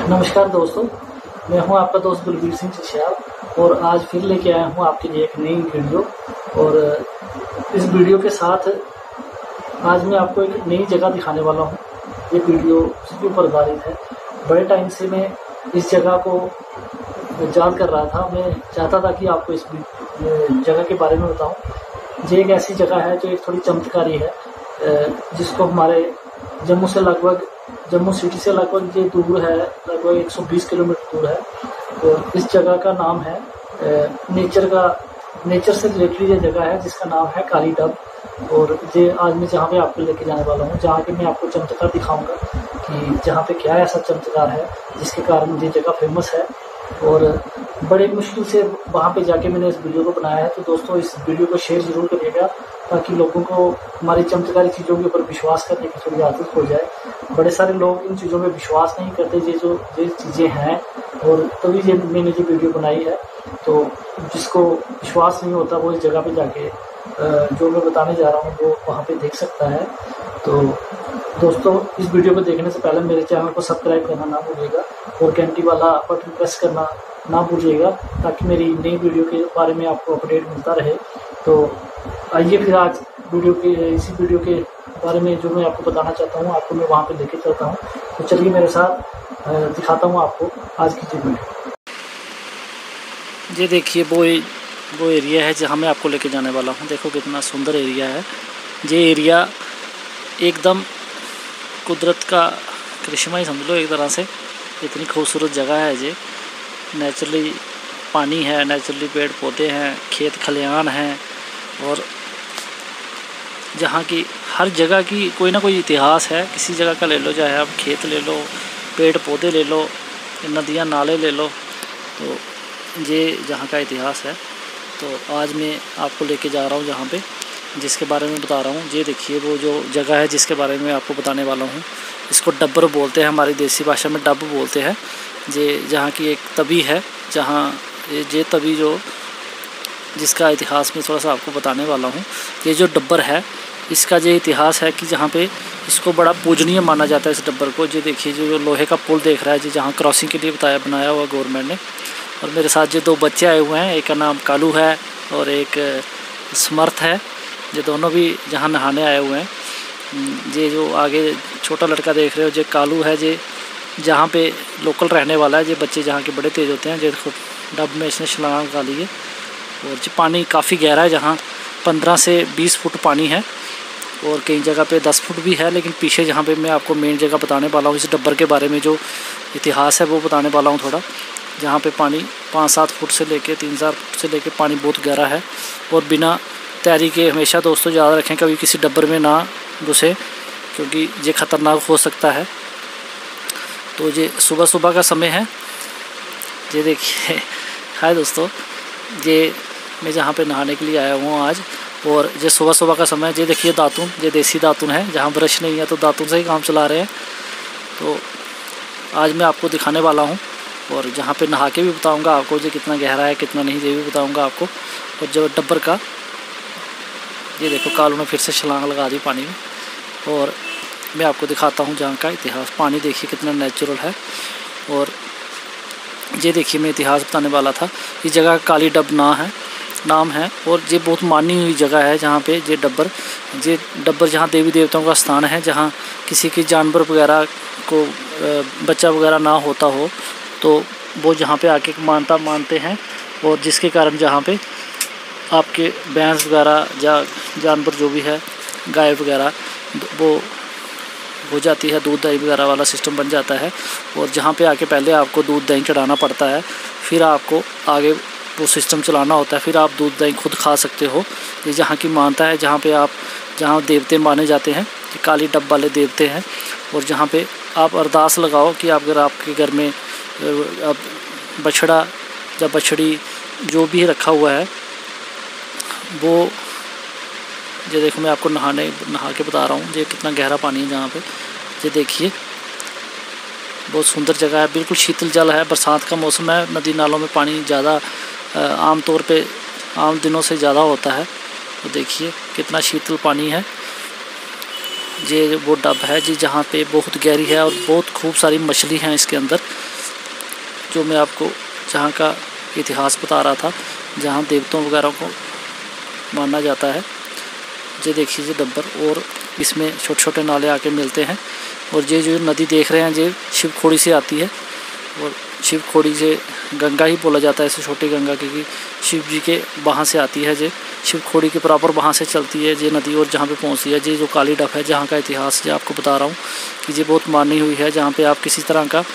नमस्कार दोस्तों, मैं हूं आपका दोस्त बलबीर सिंह चिश्याल और आज फिर लेके आया हूं आपके लिए एक नई वीडियो। और इस वीडियो के साथ आज मैं आपको एक नई जगह दिखाने वाला हूं। ये वीडियो उसके ऊपर आधारित है। बड़े टाइम से मैं इस जगह को याद कर रहा था। मैं चाहता था कि आपको इस जगह के बारे में बताऊं। ये एक ऐसी जगह है जो एक थोड़ी चमत्कारी है, जिसको हमारे जम्मू सिटी से लगभग ये दूर है, लगभग 120 किलोमीटर दूर है। तो इस जगह का नाम है नेचर से रिलेटेड ये जगह है जिसका नाम है काली डब। और ये आज मैं जहाँ पे आपको लेके जाने वाला हूँ, जहाँ के मैं आपको चमत्कार दिखाऊंगा कि जहाँ पे क्या ऐसा चमत्कार है जिसके कारण ये जगह फेमस है। और बड़े मुश्किल से वहाँ पे जाके मैंने इस वीडियो को बनाया है। तो दोस्तों, इस वीडियो को शेयर जरूर करिएगा ताकि लोगों को हमारी चमत्कारी चीज़ों के ऊपर विश्वास करने की थोड़ी आदत हो जाए। बड़े सारे लोग इन चीज़ों में विश्वास नहीं करते, ये चीज़ें हैं, और तभी मैंने ये वीडियो बनाई है। तो जिसको विश्वास नहीं होता वो इस जगह पे जाके जो मैं बताने जा रहा हूँ वो वहाँ पे देख सकता है। तो दोस्तों, इस वीडियो को देखने से पहले मेरे चैनल को सब्सक्राइब करना ना भूलिएगा और घंटी वाला बटन प्रेस करना ना भूलिएगा ताकि मेरी नई वीडियो के बारे में आपको अपडेट मिलता रहे। तो आइए फिर आज इसी वीडियो के बारे में जो मैं आपको बताना चाहता हूँ, आपको मैं वहाँ पे लेके चलता हूँ। तो चलिए मेरे साथ दिखाता हूँ आपको आज की वीडियो। ये देखिए वो एरिया है जहाँ मैं आपको लेके जाने वाला हूँ। देखो कितना सुंदर एरिया है। ये एरिया एकदम कुदरत का करिश्मा ही समझ लो एक तरह से। इतनी खूबसूरत जगह है ये। नेचुरली पानी है, नेचुरली पेड़ पौधे हैं, खेत खलिहान हैं, और जहाँ की हर जगह की कोई ना कोई इतिहास है। किसी जगह का ले लो, चाहे आप खेत ले लो, पेड़ पौधे ले लो, नदियाँ नाले ले लो, तो ये जहाँ का इतिहास है। तो आज मैं आपको लेके जा रहा हूँ जहाँ पे, जिसके बारे में बता रहा हूँ। ये देखिए वो जो जगह है जिसके बारे में आपको बताने वाला हूँ, इसको डब्बर बोलते हैं, हमारी देसी भाषा में डब बोलते हैं। ये जहाँ की एक तवी है, जहाँ ये तवी जिसका इतिहास मैं थोड़ा सा आपको बताने वाला हूँ। ये जो डब्बर है इसका ये इतिहास है कि जहाँ पे इसको बड़ा पूजनीय माना जाता है इस डब्बर को। ये देखिए जो लोहे का पुल देख रहा है, जी जहाँ क्रॉसिंग के लिए बनाया हुआ गवर्नमेंट ने। और मेरे साथ जो दो बच्चे आए हुए हैं, एक का नाम कालू है और एक समर्थ है। ये दोनों भी जहाँ नहाने आए हुए हैं। ये जो आगे छोटा लड़का देख रहे हो, ये कालू है। ये जहाँ पे लोकल रहने वाला है। ये बच्चे जहाँ के बड़े तेज़ होते हैं। ये देखो डब में इसने छलांग लगा ली है। और ये पानी काफ़ी गहरा है, जहाँ 15 से 20 फुट पानी है और कई जगह पे 10 फुट भी है। लेकिन पीछे जहाँ पे मैं आपको मेन जगह बताने वाला हूँ, इस डब्बर के बारे में जो इतिहास है वो बताने वाला हूँ थोड़ा। जहाँ पे पानी 5-7 फुट से लेके 3-4 फुट से लेके पानी बहुत गहरा है। और बिना तैयारी के हमेशा दोस्तों याद रखें, कभी किसी डब्बर में ना घुसे क्योंकि ये ख़तरनाक हो सकता है। तो ये सुबह का समय है। ये देखिए हाय दोस्तों, ये मैं जहाँ पे नहाने के लिए आया हूँ आज, और ये सुबह का समय है। ये देखिए दातुन, ये देसी दातुन है। जहाँ ब्रश नहीं है तो दातुन से ही काम चला रहे हैं। तो आज मैं आपको दिखाने वाला हूँ और जहाँ पे नहा के भी बताऊँगा आपको ये कितना गहरा है कितना नहीं, ये भी बताऊँगा आपको। और जो डब्बर का ये देखो कालू ने फिर से छलांग लगा दी पानी में। और मैं आपको दिखाता हूँ जहाँ का इतिहास। पानी देखिए कितना नेचुरल है। और ये देखिए मैं इतिहास बताने वाला था। इस जगह काली डब नाम है और ये बहुत मानी हुई जगह है। जहाँ पे ये डब्बर जहाँ देवी देवताओं का स्थान है, जहाँ किसी की जानवर वगैरह को बच्चा वगैरह ना होता हो तो वो जहाँ पे आके मानता मानते हैं। और जिसके कारण जहाँ पे आपके भैंस वगैरह या जानवर जो भी है, गाय वगैरह, वो हो जाती है, दूध दही वगैरह वाला सिस्टम बन जाता है। और जहाँ पे आके पहले आपको दूध दही चढ़ाना पड़ता है, फिर आपको आगे वो सिस्टम चलाना होता है, फिर आप दूध दही खुद खा सकते हो। ये जहाँ की मानता है, जहाँ देवते माने जाते हैं, ये काली डब वाले देवते हैं। और जहाँ पे आप अरदास लगाओ कि अगर आपके घर में अब बछड़ा या बछड़ी जो भी रखा हुआ है वो, ये देखो मैं आपको नहा के बता रहा हूँ। ये कितना गहरा पानी है जहाँ पे, ये देखिए बहुत सुंदर जगह है। बिल्कुल शीतल जल है। बरसात का मौसम है, नदी नालों में पानी ज़्यादा आम तौर पे आम दिनों से ज़्यादा होता है। तो देखिए कितना शीतल पानी है। ये वो डब है जी जहाँ पे बहुत गहरी है और बहुत खूब सारी मछली हैं इसके अंदर। जो मैं आपको जहाँ का इतिहास बता रहा था, जहाँ देवताओं वगैरह को माना जाता है। ये देखिए ये डब्बर, और इसमें छोटे छोटे नाले आके मिलते हैं। और ये जो नदी देख रहे हैं ये शिव खोड़ी से आती है, और शिव खोड़ी से गंगा ही बोला जाता है इसे, छोटी गंगा, क्योंकि शिव जी के वहाँ से आती है। ये शिव खोड़ी के बराबर वहाँ से चलती है ये नदी, और जहाँ पे पहुँचती है ये जो काली डब है, जहाँ का इतिहास जो आपको बता रहा हूँ कि ये बहुत मानी हुई है। जहाँ पे आप किसी तरह का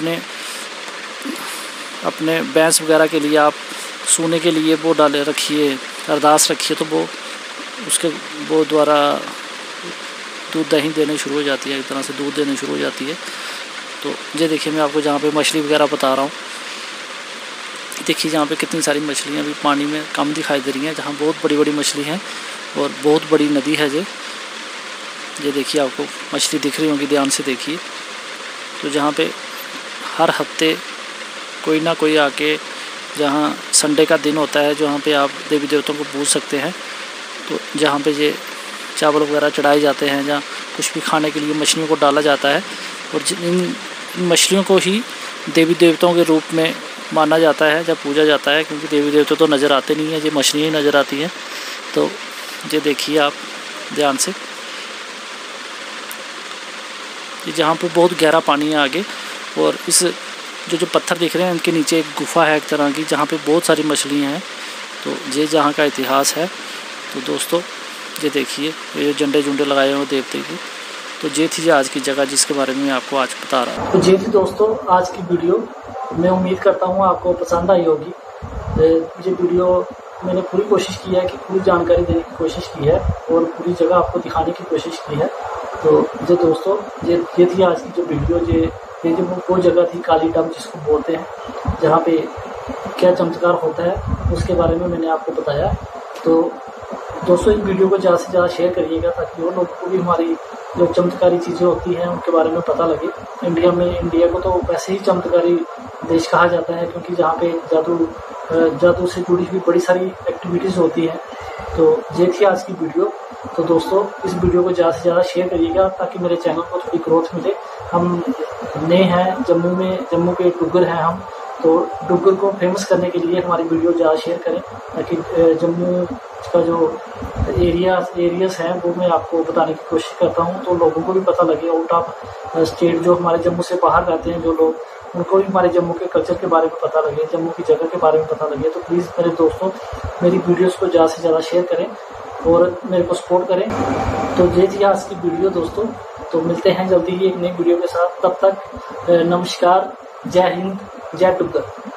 अपने भैंस वगैरह के लिए आप सोने के लिए वो डाले रखिए, अरदास रखिए, तो वो द्वारा दूध दही देने शुरू हो जाती है, एक तरह से दूध देने शुरू हो जाती है। तो ये देखिए मैं आपको जहाँ पे मछली वगैरह बता रहा हूँ, देखिए जहाँ पे कितनी सारी मछलियाँ अभी पानी में कम दिखाई दे रही हैं, जहाँ बहुत बड़ी बड़ी मछली हैं और बहुत बड़ी नदी है। ये देखिए आपको मछली दिख रही होंगी, ध्यान से देखिए। तो जहाँ पे हर हफ्ते कोई ना कोई आके, जहाँ संडे का दिन होता है, जहाँ पे आप देवी देवताओं को पूज सकते हैं, तो जहाँ पे ये चावल वगैरह चढ़ाए जाते हैं, जहाँ कुछ भी खाने के लिए मछलियों को डाला जाता है, और इन मछलियों को ही देवी देवताओं के रूप में माना जाता है, जब पूजा जाता है, क्योंकि देवी देवता तो नज़र आते नहीं हैं, ये मछलियाँ ही नज़र आती हैं। तो ये देखिए आप ध्यान से, ये जहाँ पे बहुत गहरा पानी है आगे, और इस जो पत्थर दिख रहे हैं इनके नीचे एक गुफा है एक तरह की, जहाँ पे बहुत सारी मछलियाँ हैं। तो ये जहाँ का इतिहास है। तो दोस्तों ये देखिए ये झंडे झुंडे लगाए हुए देवते के। तो ये थी आज की जगह जिसके बारे में मैं आपको आज बता रहा हूँ। तो ये थी दोस्तों आज की वीडियो। मैं उम्मीद करता हूँ आपको पसंद आई होगी। ये वीडियो मैंने पूरी कोशिश की है कि पूरी जानकारी देने की कोशिश की है और पूरी जगह आपको दिखाने की कोशिश की है। तो ये दोस्तों ये थी आज की जो वीडियो। ये जो वो जगह थी काली डब जिसको बोलते हैं, जहाँ पे क्या चमत्कार होता है उसके बारे में मैंने आपको बताया। तो दोस्तों इस वीडियो को ज़्यादा से ज़्यादा शेयर करिएगा, ताकि वो लोगों को भी हमारी जो चमत्कारी चीज़ें होती हैं उनके बारे में पता लगे। इंडिया को तो वैसे ही चमत्कारी देश कहा जाता है, क्योंकि जहाँ पे जादू से जुड़ी हुई बड़ी सारी एक्टिविटीज़ होती हैं। तो ये थी आज की वीडियो। तो दोस्तों इस वीडियो को ज़्यादा से ज़्यादा शेयर करिएगा, ताकि मेरे चैनल को थोड़ी ग्रोथ मिले। हम नए हैं जम्मू के डुग्गर हैं हम, तो डुग्गर को फेमस करने के लिए हमारी वीडियो ज़्यादा शेयर करें, ताकि जम्मू का जो एरियाज हैं वो मैं आपको बताने की कोशिश करता हूँ, तो लोगों को भी पता लगे। आउट ऑफ स्टेट जो हमारे जम्मू से बाहर रहते हैं जो लोग, उनको भी हमारे जम्मू के कल्चर के बारे में पता लगे, जम्मू की जगह के बारे में पता लगे। तो प्लीज़ मेरे दोस्तों मेरी वीडियोस को ज़्यादा से ज़्यादा शेयर करें और मेरे को सपोर्ट करें। तो ये थी आज की वीडियो दोस्तों। तो मिलते हैं जल्दी ही एक नई वीडियो के साथ। तब तक नमस्कार, जय हिंद, जय डुग्गर।